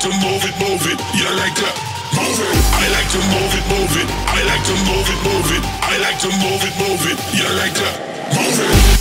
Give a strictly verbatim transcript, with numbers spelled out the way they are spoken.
to move it, move it. You like to move it. I like to move it, move it. I like to move it, move it. I like to move it, move it. You like to move it.